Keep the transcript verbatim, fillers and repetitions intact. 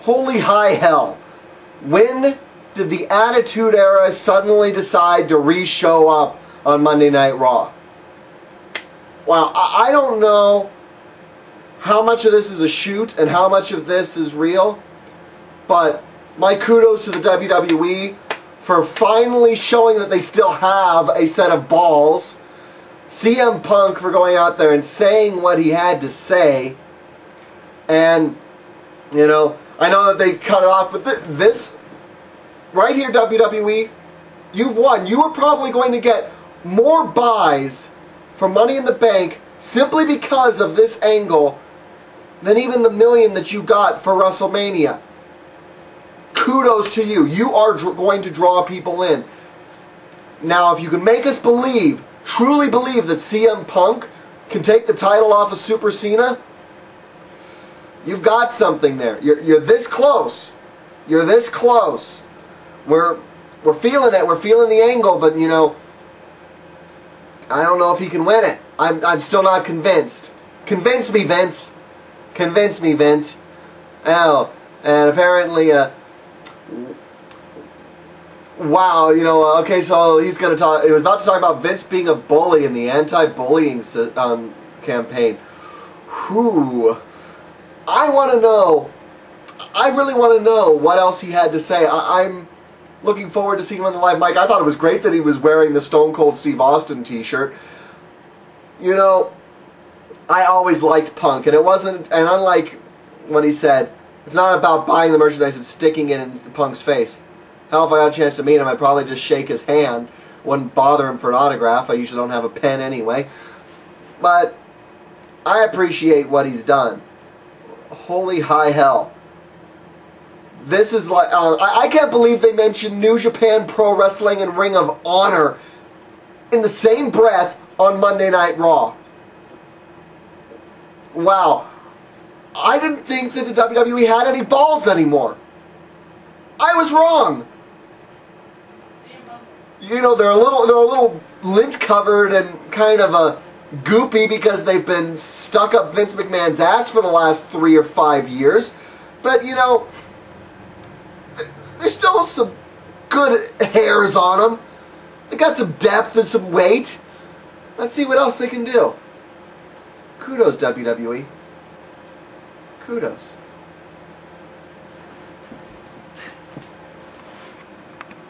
Holy high hell. When did the Attitude Era suddenly decide to re-show up on Monday Night Raw? Wow, I, I don't know how much of this is a shoot and how much of this is real, but my kudos to the W W E for finally showing that they still have a set of balls. C M Punk for going out there and saying what he had to say. And, you know, I know that they cut it off, but th this, right here, W W E, you've won. You are probably going to get more buys for Money in the Bank simply because of this angle than even the million that you got for WrestleMania. Kudos to you. You are dr going to draw people in. Now, if you can make us believe, truly believe that C M Punk can take the title off of Super Cena, you've got something there. You're, you're this close. You're this close. We're, we're feeling it. We're feeling the angle, but, you know, I don't know if he can win it. I'm, I'm still not convinced. Convince me, Vince. Convince me, Vince. Oh, and apparently, uh, wow, you know, okay, so he's going to talk, he was about to talk about Vince being a bully in the anti-bullying um, campaign. Whew. I want to know, I really want to know what else he had to say. I, I'm looking forward to seeing him on the live mic. I thought it was great that he was wearing the Stone Cold Steve Austin t-shirt. You know, I always liked Punk, and it wasn't, and unlike what he said, it's not about buying the merchandise and sticking it in Punk's face. Hell, if I got a chance to meet him, I'd probably just shake his hand. Wouldn't bother him for an autograph. I usually don't have a pen anyway. But I appreciate what he's done. Holy high hell. This is like, uh, I, I can't believe they mentioned New Japan Pro Wrestling and Ring of Honor in the same breath on Monday Night Raw. Wow. I didn't think that the W W E had any balls anymore. I was wrong. You know, they're a little, they're a little lint covered and kind of a goopy because they've been stuck up Vince McMahon's ass for the last three or five years. But, you know, there's still some good hairs on them. They got some depth and some weight. Let's see what else they can do. Kudos, W W E. Kudos.